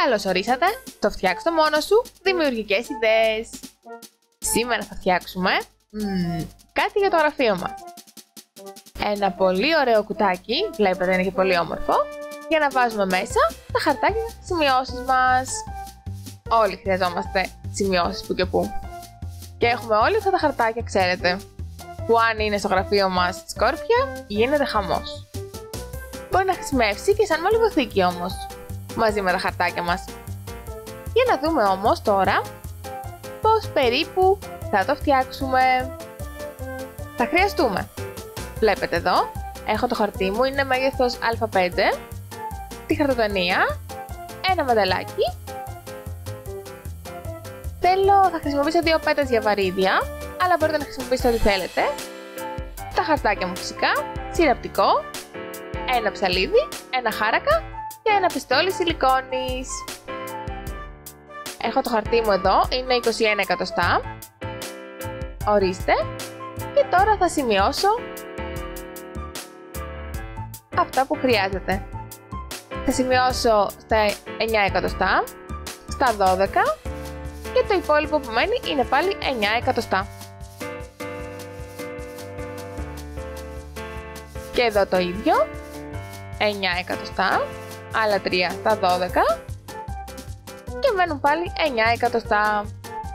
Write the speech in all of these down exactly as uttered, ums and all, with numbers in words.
Καλώς ορίσατε στο Φτιάξ' το μόνο σου δημιουργικές ιδέες. Σήμερα θα φτιάξουμε μ, κάτι για το γραφείο μας. Ένα πολύ ωραίο κουτάκι, βλέπετε είναι και πολύ όμορφο, για να βάζουμε μέσα τα χαρτάκια σημειώσεις μας. Όλοι χρειαζόμαστε σημειώσεις που και που. Και έχουμε όλοι αυτά τα χαρτάκια, ξέρετε, που αν είναι στο γραφείο μας σκόρπια, γίνεται χαμός. Μπορεί να χρησιμεύσει και σαν μολυβοθήκη όμως, μαζί με τα χαρτάκια μας. Για να δούμε όμως τώρα πώς περίπου θα το φτιάξουμε. Θα χρειαστούμε, βλέπετε εδώ, έχω το χαρτί μου, είναι μέγεθος α πέντε, τη χαρτοτονία, ένα μανταλάκι. Θέλω, θα χρησιμοποιήσω δύο πέτρες για βαρύδια, αλλά μπορείτε να χρησιμοποιήσετε ό,τι θέλετε. Τα χαρτάκια μου φυσικά, συρραπτικό, ένα ψαλίδι, ένα χάρακα και ένα πιστόλι σιλικόνης. Έχω το χαρτί μου εδώ, είναι είκοσι ένα εκατοστά. Ορίστε. Και τώρα θα σημειώσω αυτά που χρειάζεται. Θα σημειώσω στα εννιά εκατοστά, στα δώδεκα και το υπόλοιπο που μένει είναι πάλι εννιά εκατοστά. Και εδώ το ίδιο, εννιά εκατοστά, άλλα τρία στα δώδεκα και μένουν πάλι εννιά εκατοστά.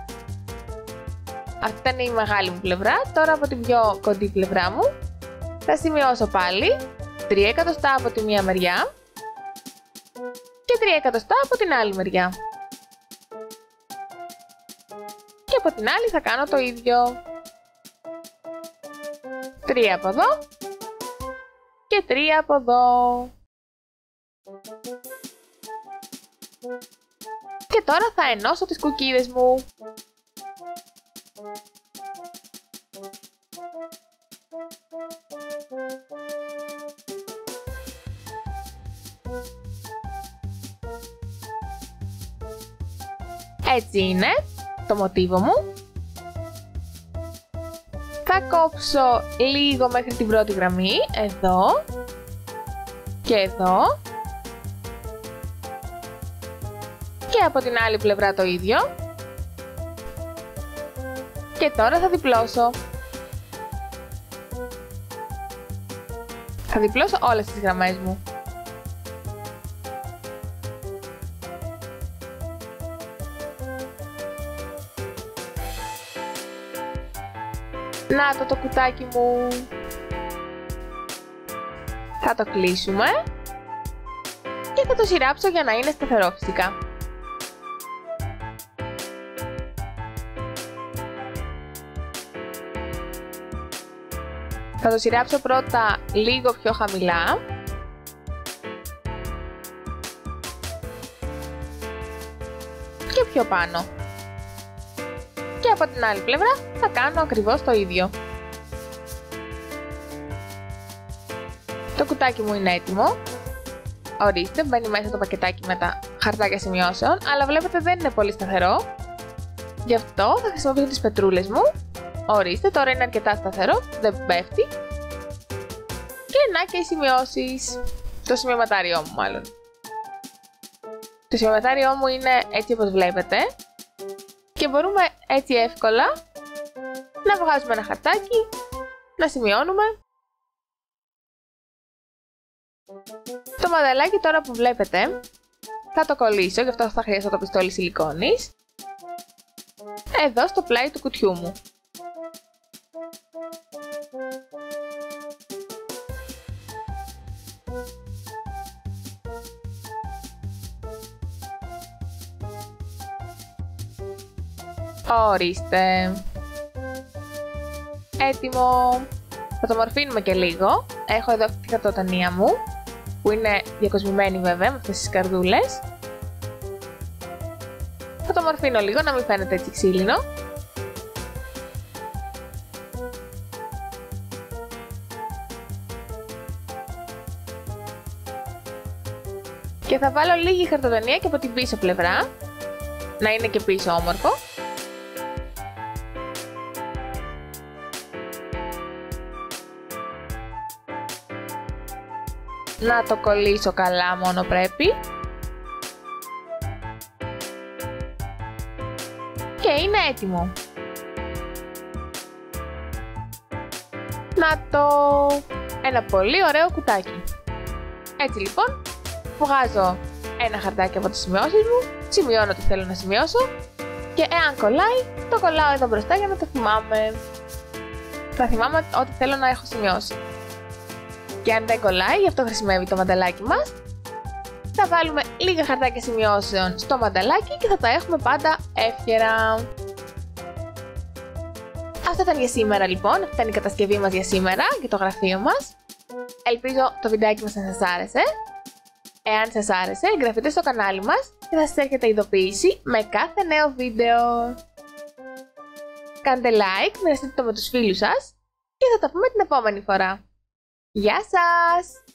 Αυτή ήταν η μεγάλη μου πλευρά. Τώρα από την πιο κοντή πλευρά μου θα σημειώσω πάλι τρία εκατοστά από τη μία μεριά και τρία εκατοστά από την άλλη μεριά. Και από την άλλη θα κάνω το ίδιο. τρία από εδώ και τρία από εδώ. Και τώρα θα ενώσω τις κουκκίδες μου. Έτσι είναι το μοτίβο μου. Θα κόψω λίγο μέχρι την πρώτη γραμμή, εδώ και εδώ. Και από την άλλη πλευρά το ίδιο. Και τώρα θα διπλώσω. Θα διπλώσω όλες τις γραμμές μου. Να το το κουτάκι μου. Θα το κλείσουμε και θα το σειράψω για να είναι σταθερό φυσικά. Θα το σειράψω πρώτα λίγο πιο χαμηλά και πιο πάνω. Και από την άλλη πλευρά θα κάνω ακριβώς το ίδιο. Το κουτάκι μου είναι έτοιμο. Ορίστε, μπαίνει μέσα το πακετάκι με τα χαρτάκια σημειώσεων, αλλά βλέπετε δεν είναι πολύ σταθερό. Γι' αυτό θα χρησιμοποιήσω τις πετρούλες μου. Ορίστε, τώρα είναι αρκετά σταθερό, δεν πέφτει. Και να και οι σημειώσεις. Το σημειωματάριό μου μάλλον. Το σημειωματάριό μου είναι έτσι όπως βλέπετε. Και μπορούμε έτσι εύκολα να βγάζουμε ένα χαρτάκι, να σημειώνουμε. Το μανταλάκι τώρα που βλέπετε θα το κολλήσω, γι' αυτό θα χρειαστώ το πιστόλι σιλικόνης, εδώ στο πλάι του κουτιού μου. Ορίστε. Έτοιμο. Θα το μορφύνουμε και λίγο. Έχω εδώ αυτή τη χαρτοτονία μου, που είναι διακοσμημένη βέβαια με αυτές τις καρδούλες. Θα το μορφύνω λίγο, να μην φαίνεται έτσι ξύλινο. Και θα βάλω λίγη χαρτοτονία και από την πίσω πλευρά, να είναι και πίσω όμορφο. Να το κολλήσω καλά μόνο πρέπει. Και είναι έτοιμο. Να το! Ένα πολύ ωραίο κουτάκι. Έτσι λοιπόν, βγάζω ένα χαρτάκι από τις σημειώσεις μου, σημειώνω τι θέλω να σημειώσω και εάν κολλάει, το κολλάω εδώ μπροστά για να το θυμάμαι. Θα θυμάμαι ό,τι θέλω να έχω σημειώσει. Και αν δεν κολλάει, γι' αυτό χρησιμεύει το μανταλάκι μας, θα βάλουμε λίγα χαρτάκια σημειώσεων στο μανταλάκι και θα τα έχουμε πάντα εύκαιρα. Αυτό ήταν για σήμερα λοιπόν, αυτή ήταν η κατασκευή μας για σήμερα, για το γραφείο μας. Ελπίζω το βιντεάκι μας να σας άρεσε. Εάν σας άρεσε, εγγραφείτε στο κανάλι μας και θα σας έρχεται ειδοποίηση με κάθε νέο βίντεο. Κάντε like, μοιραστείτε το με τους φίλους σας και θα τα πούμε την επόμενη φορά. Γεια σας!